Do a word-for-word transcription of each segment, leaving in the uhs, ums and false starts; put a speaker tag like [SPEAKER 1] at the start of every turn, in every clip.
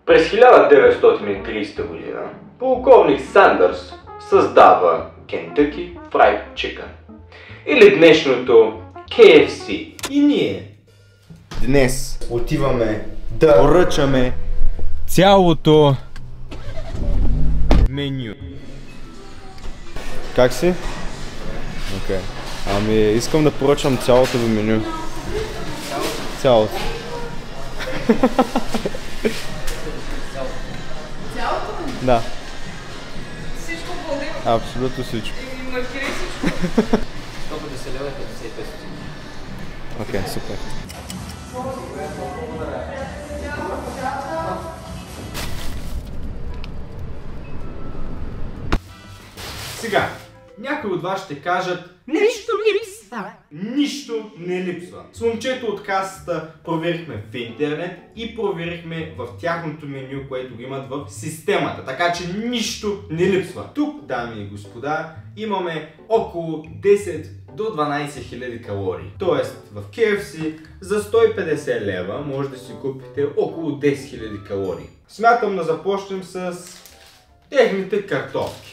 [SPEAKER 1] През хиляда деветстотин и тридесета година полковник Сандърс създава Kentucky Fried Chicken или днешното Кей Еф Си.
[SPEAKER 2] И ние днес отиваме да поръчаме цялото меню. Как си? Окей. Okay. Ами искам да поръчам цялото ви меню. Цялото.
[SPEAKER 3] Цялото?
[SPEAKER 2] Да.
[SPEAKER 3] Всичко влади?
[SPEAKER 2] Абсолютно всичко.
[SPEAKER 3] И маркирай всичко.
[SPEAKER 4] сто петдесет лева и петдесет и пет стотинки.
[SPEAKER 2] Окей, супер. Сега, някои от вас ще кажат: нещо липсва. Нищо не липсва. С момчето от касата проверихме в интернет и проверихме в тяхното меню, което го имат в системата. Така че нищо не липсва. Тук, дами и господа, имаме около десет до дванайсет хиляди калории. Тоест в Кей Еф Си за сто и петдесет лева може да си купите около десет хиляди калории. Смятам да започнем с техните картофки.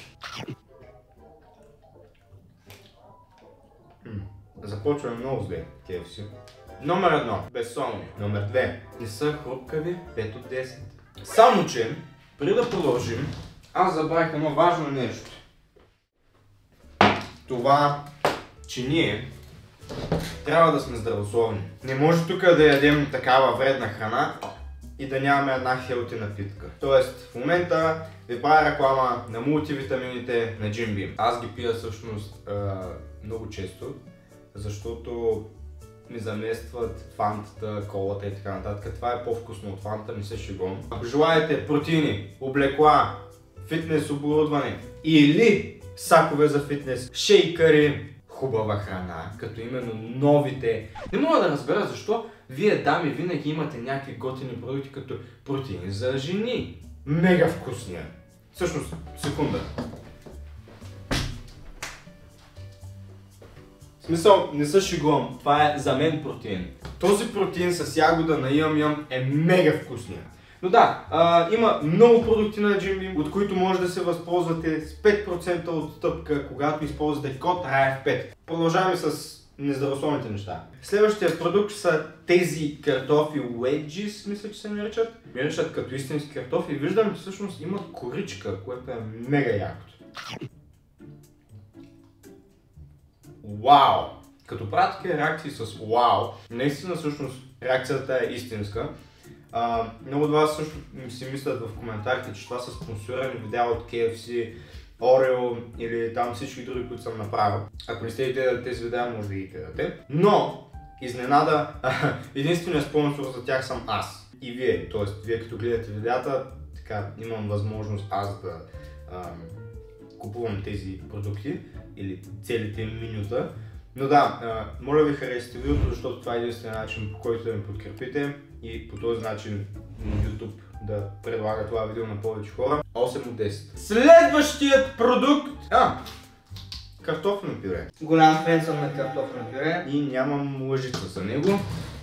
[SPEAKER 2] Започваме много зле, Кей Еф Си. Номер едно, безсолни. Номер две, не са хрупкави, пет от десет. Само че, преди да продължим, аз забравих едно важно нещо. Това, че ние трябва да сме здравословни. Не може тук да ядем такава вредна храна и да нямаме една хелти напитка. Тоест, в момента ви правя реклама на мултивитамините на Jim Beam. Аз ги пия всъщност много често, защото ми заместват фантата, колата и така нататък. Това е по-вкусно от фанта, не се шегувам. Ако желаете протеини, облекла, фитнес оборудване или сакове за фитнес, шейкъри, хубава храна, като именно новите. Не мога да разбера защо вие, дами, винаги имате някакви готини продукти като протеини за жени. Мега вкусния. Всъщност, секунда. В смисъл, не се шегувам, това е за мен протеин. Този протеин с ягода на Yum Yum е мега вкусния. Но да, а, има много продукти на Jim Beam, от които може да се възползвате с пет процента отстъпка, когато използвате код Р А Ф пет. Продължаваме с нездравословните неща. Следващия продукт са тези картофи Wedges, мисля, че се наричат. Миришат като истински картофи и виждам, че всъщност имат коричка, което е мега якото. Вау! Като правят реакции с вау, наистина всъщност реакцията е истинска. Uh, много от вас също си мислят в коментарите, че това са спонсорирани видеа от Кей Еф Си, Орео или там всички други, които съм направил. Ако не сте гледали тези видеа, може да ги гледате. Но, изненада, единственият спонсор за тях съм аз и вие. Тоест, вие като гледате видеята, така имам възможност аз да uh, купувам тези продукти или целите менюта. Но да, uh, моля ви харесайте видеото, защото това е единственият начин, по който да ме подкрепите и по този начин YouTube да предлага това видео на повече хора. осем от десет. Следващият продукт... А! Картофено пюре.
[SPEAKER 4] Голям фен съм на картофено пюре.
[SPEAKER 2] И нямам лъжица за него.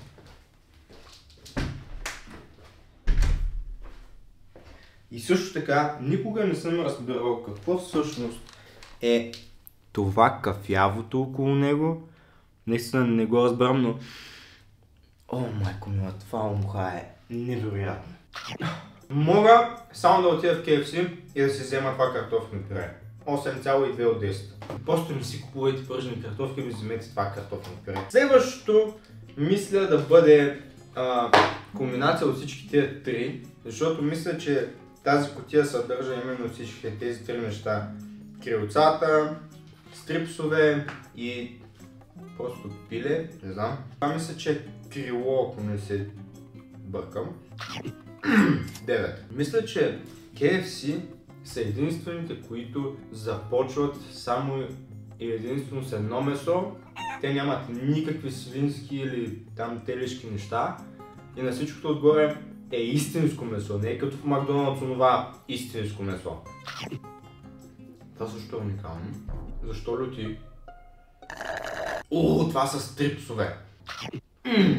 [SPEAKER 2] И също така, никога не съм разбирал какво всъщност е това кафявото около него. Наистина не го разбирам, но... О, майко мила, това умха е невероятно. Мога само да отида в Кей Еф Си и да си взема това картофено пюре. осем цяло и две от десет. Просто не си купувайте пържени картофи и ми вземете това картофено пюре. Следващото мисля да бъде а, комбинация от всички тези три, защото мисля, че тази кутия съдържа именно всички тези три неща. Крилцата, стрипсове и просто пиле, не знам. Това мисля, че е крило, ако не се бъркам. девет. Мисля, че Кей Еф Си са единствените, които започват само и единствено с едно месо. Те нямат никакви свински или там телешки неща. И на всичкото отгоре е истинско месо, не е като в Макдоналдс онова истинско месо. Това също е уникално. Защо люти? О, това са стрипсове.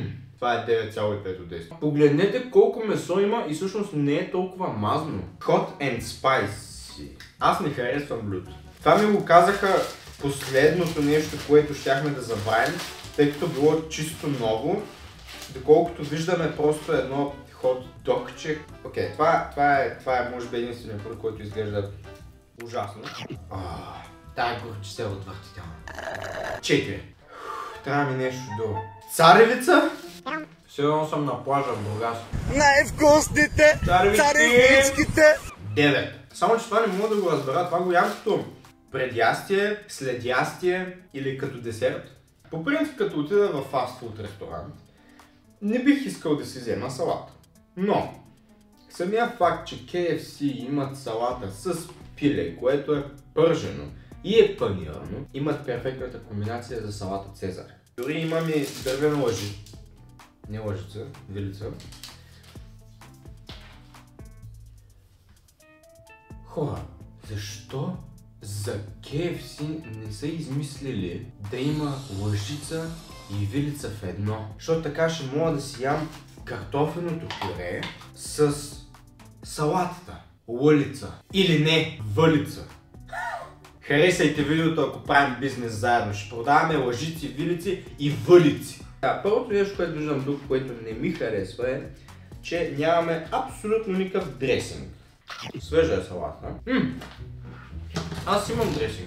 [SPEAKER 2] Това е девет цяло и пет от десет. Погледнете колко месо има и всъщност не е толкова мазно. Hot and spicy. Аз не харесвам блюдо. Това ми го казаха последното нещо, което щяхме да забравим, тъй като било чисто ново. Доколкото виждаме просто едно хот догче. Окей, okay, това, това, е, това е може би единственият продукт, който изглежда ужасно. Oh, тая горчица е отвратителна. четири. Трябва ми нещо друго. Царевица? Все едно съм на плажа в Бургас.
[SPEAKER 5] Най-вкусните царевичките!
[SPEAKER 2] девет. Само че това не мога да го разбера. Това го ям като предястие, следястие или като десерт. По принцип, като отида в фастфуд ресторант, не бих искал да си взема салата. Но, самия факт, че Кей Еф Си имат салата с пиле, което е пържено и е панирано, имат перфектната комбинация за салата Цезар. Дори имам и дървена лъжи. Не лъжица, вилица. Хора, защо за Кей Еф Си не са измислили да има лъжица и вилица в едно? Защото така ще мога да си ям картофеното пюре с салатата. Лълица. Или не, вълица. Харесайте видеото, ако правим бизнес заедно. Ще продаваме лъжици, вилици и вълици. Да, първото нещо, което виждам тук, което не ми харесва е, че нямаме абсолютно никакъв дресинг. Свежа е салата. М Аз имам дресинг.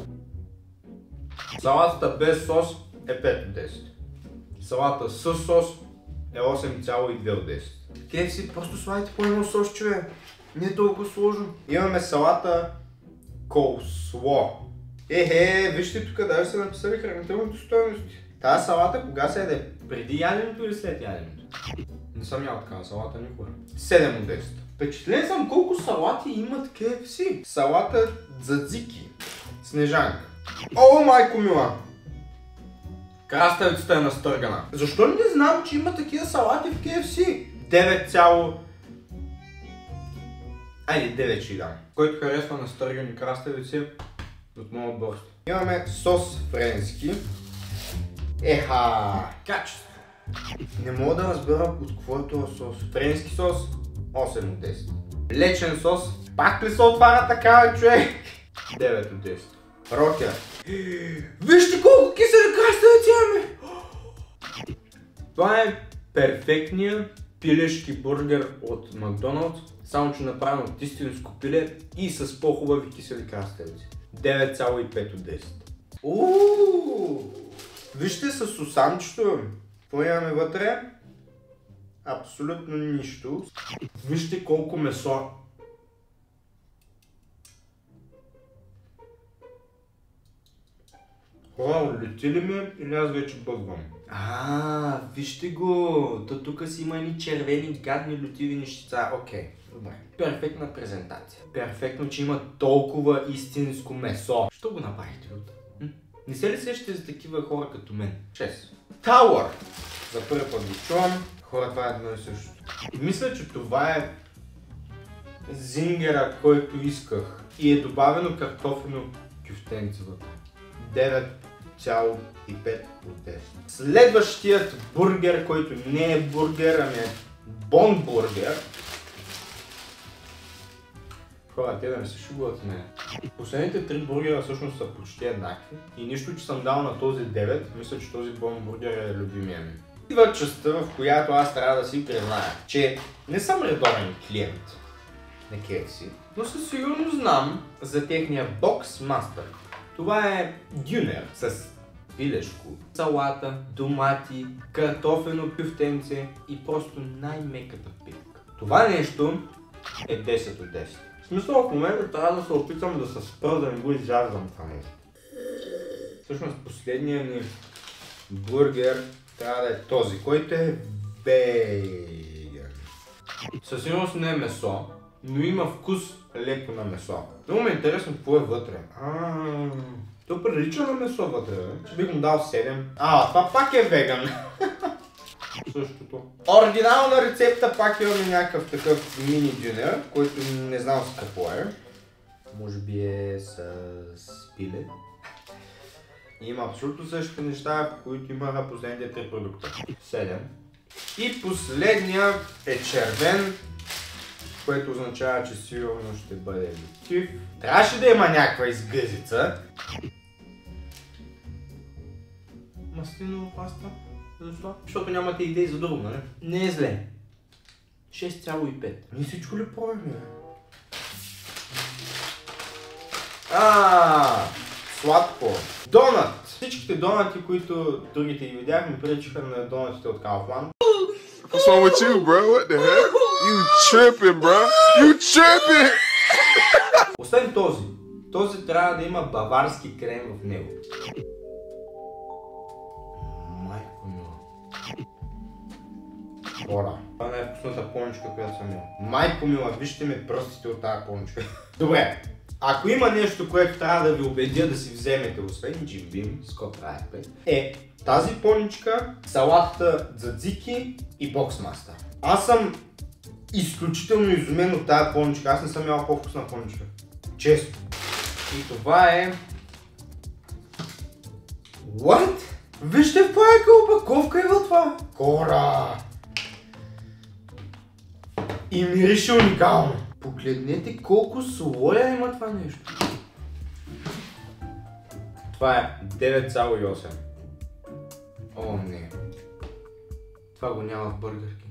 [SPEAKER 2] Салатата без сос е пет от десет. Салата с сос е осем цяло и две от десет. Кей Еф Си, просто слагайте по едно сос, човек. Не е толкова сложно. Имаме салата Coleslaw. Ехе, вижте тук, даже са написали хранителните стойности. Тази салата кога се яде? Преди яденето или след яденето? Не съм ял такава салата никога. седем от десет. Впечатлен съм колко салати имат Кей Еф Си. Салата дзадзики. Снежанка. О, майко мила! Краставицата е настъргана. Защо не знам, че има такива салати в Кей Еф Си? девет цяло... Айде, девет ще дам. Който харесва настъргани краставици, от моят бърст. Имаме сос френски. Еха! Качество! Не мога да разбера от какво е този сос. Френски сос осем от десет. Лечен сос. Пак ли се отваря така, човек? девет от десет. Рокер. Вижте колко кисели краставици имаме! Това е перфектният пилешки бургер от Макдоналдс, само че направен от истинско пиле и с по-хубави кисели краставици. девет цяло и пет от десет. Ууу! Вижте с сусамчето. Какво имаме вътре? Абсолютно нищо. Вижте колко месо. Хора, лети ли ме или аз вече бъгвам? А, вижте го! То тук си има едни червени, гадни, лютиви нещица. Окей, добре. Перфектна презентация. Перфектно, че има толкова истинско месо. Що го направихте от? Не се ли сещате за такива хора като мен? шест. Тауър! За първи път го чувам. Хора, това е едно и също. Мисля, че това е зингера, който исках. И е добавено картофено кюфтенце вътре. девет цяло и пет от десет. Следващият бургер, който не е бургер, ами е бон бургер. Хора, те да не се шугуват с мен. Последните три бургера всъщност са почти еднакви. И нищо, че съм дал на този девет, мисля, че този бон бургер е любимия ми. Идва частта, в която аз трябва да си призная, че не съм редовен клиент на Кей Еф Си, но със сигурност знам за техния бокс мастър. Това е дюнер с пилешко, салата, домати, картофено кюфтенце и просто най-меката пилка. Това нещо е десет от десет. В смисъл, в момента трябва да се опитам да се спра, да не го изжазвам това нещо. Всъщност последният ни бургер трябва да е този, който е веган. Със сигурност не е месо, но има вкус леко на месо. Много ме е интересно какво е вътре. Аааа, то прилича на месо вътре, бе. Ще бих му дал седем. А, това пак е веган. Същото. Оригинална рецепта, пак имаме някакъв такъв мини дюнер, който не знам с какво е. Може би е с пиле. И има абсолютно същите неща, които имаха последните три продукта. седем. И последния е червен, което означава, че сигурно ще бъде ефектив. Трябваше да има някаква изгъзица. Маслинова паста. Защо? Защото нямате идеи за друго, нали? Не е зле. шест цяло и пет. Ние всичко ли пробваме? Ааа, сладко. Донат. Всичките донати, които другите ги видяхме, приличаха на донатите от Kaufland.
[SPEAKER 5] What's wrong with you, bro? What the heck? You tripping, bro? You tripping?
[SPEAKER 2] Освен този, този трябва да има баварски крем в него. Майко мила. Ора, това е най-вкусната поничка, която съм имал. Майко мила, вижте ми пръстите от тази поничка. Добре, ако има нещо, което трябва да ви убедя да си вземете, освен Jim Beam, Scott Raspberry, е тази поничка, салатата дзадзики и Boxmaster. Аз съм изключително изумен от тази поничка, аз не съм ял по-вкусна поничка. Често. И това е... What? Вижте в каква опаковка е в това! Кора! И мирише уникално! Погледнете колко слоя има това нещо. Това е девет цяло и осем. О, не. Това го няма в Бургер Кинг.